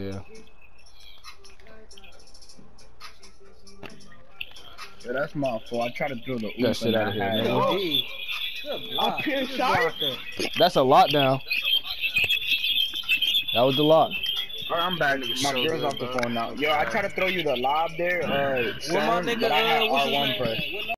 Yeah. Yeah, that's my fault. I tried to throw the That oop shit and out I of here, had nigga. D. Good block. I pin Good shot. blocker. That's a lockdown. That was the lock. Alright, I'm back. Nigga My so girl's good, off the bro. phone now. Yo, I tried to throw you the lob there, What my Sam, nigga, but I had what's his R1 name press. at? What